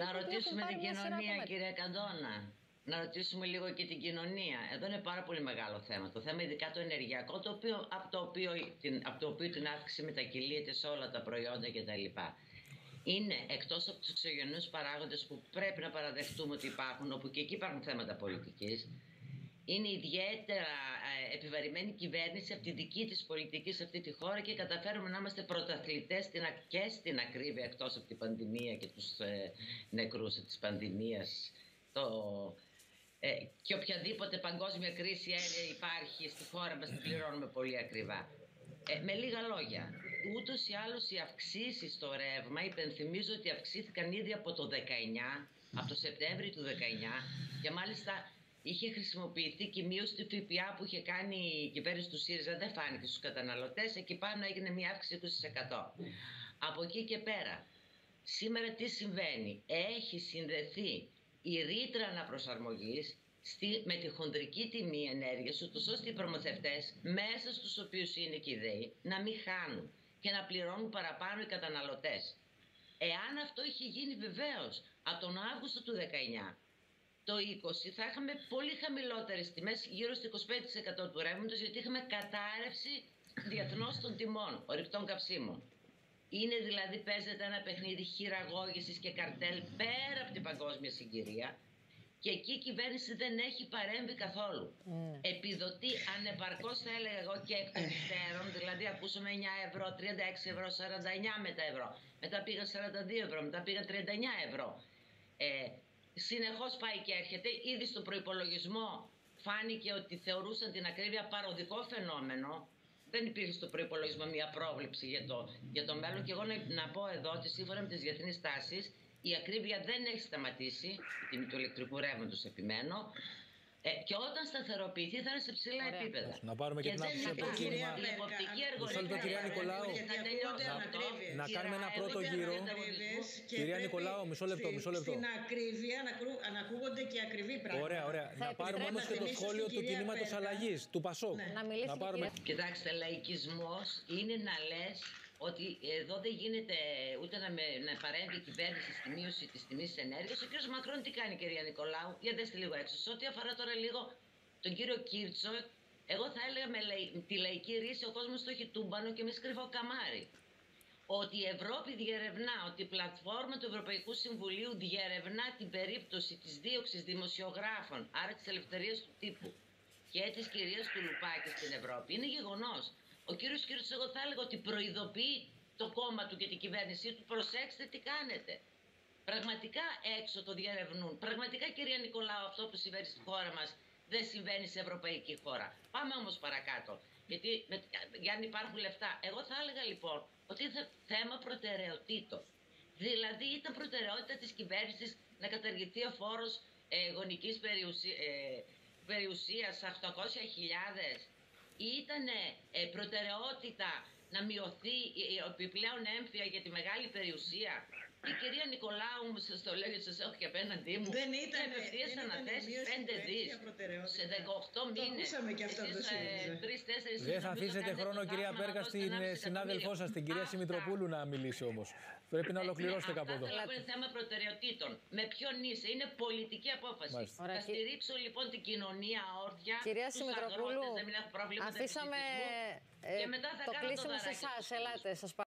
Να ρωτήσουμε την κοινωνία, κυρία Καντώνα. Να ρωτήσουμε λίγο και την κοινωνία. Εδώ είναι πάρα πολύ μεγάλο θέμα. Το θέμα ειδικά το ενεργειακό, από το οποίο την αύξηση μετακυλείται σε όλα τα προϊόντα κτλ. Είναι εκτός από τους εξωγενούς παράγοντες που πρέπει να παραδεχτούμε ότι υπάρχουν, όπου και εκεί υπάρχουν θέματα πολιτικής. Είναι ιδιαίτερα επιβαρημένη κυβέρνηση από τη δική της πολιτική σε αυτή τη χώρα και καταφέρουμε να είμαστε πρωταθλητές και στην ακρίβεια, εκτός από την πανδημία και τους νεκρούς της πανδημίας. Και οποιαδήποτε παγκόσμια κρίση υπάρχει στη χώρα μας την πληρώνουμε πολύ ακριβά. Με λίγα λόγια, ούτως ή άλλως οι αυξήσεις στο ρεύμα, υπενθυμίζω ότι αυξήθηκαν ήδη από το 19, από το Σεπτέμβριο του 19, και μάλιστα είχε χρησιμοποιηθεί και η μείωση του ΦΠΑ που είχε κάνει η κυβέρνηση του ΣΥΡΙΖΑ, δεν φάνηκε στους καταναλωτές, εκεί πάνω έγινε μια αύξηση 20%. Από εκεί και πέρα, σήμερα τι συμβαίνει? Έχει συνδεθεί η ρήτρα αναπροσαρμογής με τη χονδρική τιμή ενέργειας, ούτως ώστε οι προμηθευτές, μέσα στους οποίους είναι και οι ΔΕΗ, να μην χάνουν και να πληρώνουν παραπάνω οι καταναλωτές. Εάν αυτό είχε γίνει βεβαίως από τον Αύγουστο του 19, το 20 θα είχαμε πολύ χαμηλότερες τιμές, γύρω στο 25% του ρεύματος, γιατί είχαμε κατάρρευση διεθνώς των τιμών ορυκτών καυσίμων. Είναι δηλαδή, παίζεται ένα παιχνίδι χειραγώγησης και καρτέλ πέρα από την παγκόσμια συγκυρία, και εκεί η κυβέρνηση δεν έχει παρέμβει καθόλου. Επιδοτεί ανεπαρκώς, θα έλεγα εγώ, και εκ των υστέρων. Δηλαδή ακούσαμε 9 ευρώ, 36 ευρώ, 49 μετά ευρώ. Μετά πήγαν 42 ευρώ, μετά πήγαν 39 ευρώ. Συνεχώς πάει και έρχεται. Ήδη στον προϋπολογισμό φάνηκε ότι θεωρούσαν την ακρίβεια παροδικό φαινόμενο. Δεν υπήρχε στο προϋπολογισμό μια πρόβλεψη για το μέλλον. Και εγώ να πω εδώ ότι σύμφωνα με τις διεθνείς τάσεις, η ακρίβεια δεν έχει σταματήσει, η τιμή του ηλεκτρικού ρεύματος επιμένω, και όταν σταθεροποιηθεί θα είναι σε ψηλά επίπεδα. Να πάρουμε και την άποψη από την κυρία Νικολάου. Να κάνουμε ένα πρώτο γύρο. Κυρία Νικολάου, μισό λεπτό. Στην ακρίβεια να ακούγονται και ακριβή πράγματα. Ωραία. Να πάρουμε όμως και το σχόλιο του κινήματος αλλαγής, του ΠΑΣΟΚ. Κοιτάξτε, λαϊκισμός είναι να λες ότι εδώ δεν γίνεται ούτε να παρέμβει η κυβέρνηση στη μείωση της τιμής της ενέργειας. Ο κ. Μακρόν τι κάνει, κυρία Νικολάου? Για δέστε λίγο έξω. Σε ό,τι αφορά τώρα λίγο τον κύριο Κίρτσο, εγώ θα έλεγα με τη λαϊκή ρίση ο κόσμος το έχει τούμπανο και εμείς κρυφό καμάρι. Ότι η Ευρώπη διερευνά, ότι η πλατφόρμα του Ευρωπαϊκού Συμβουλίου διερευνά την περίπτωση της δίωξης δημοσιογράφων, άρα της ελευθερίας του τύπου, και της κυρίας του Λουπάκη στην Ευρώπη, είναι γεγονός. Ο κύριος Κίρτσος, εγώ θα έλεγα ότι προειδοποιεί το κόμμα του και την κυβέρνησή του, προσέξτε τι κάνετε. Πραγματικά έξω το διερευνούν. Πραγματικά, κυρία Νικολάου, αυτό που συμβαίνει στη χώρα μας δεν συμβαίνει σε ευρωπαϊκή χώρα. Πάμε όμως παρακάτω. Γιατί για αν υπάρχουν λεφτά. Εγώ θα έλεγα λοιπόν ότι είναι θέμα προτεραιοτήτων. Δηλαδή ήταν προτεραιότητα της κυβέρνησης να καταργηθεί ο φόρος γονικής περιουσίας 800.000. Ήταν προτεραιότητα να μειωθεί η επιπλέον έμφυα για τη μεγάλη περιουσία? Η κυρία Νικολάου, μου σας το λέω γιατί σας έχω και απέναντί μου, δεν ήταν απευθείας αναθέσεις 5 δις σε 18 μήνες. Δεν θα αφήσετε χρόνο, κυρία Πέρκα, στην συνάδελφό σας, την κυρία Σιμητροπούλου, να μιλήσει όμως. Πρέπει να ολοκληρώσετε κάπου εδώ. Αυτό είναι θέμα προτεραιοτήτων. Με ποιον είσαι? Είναι πολιτική απόφαση. Θα στηρίξω λοιπόν την κοινωνία όρθια. Κυρία Σιμητροπούλου, δεν μην έχω προβλήματα αφήσαμε και μετά θα το κλείσιμο σε εσάς. Ελάτε, σας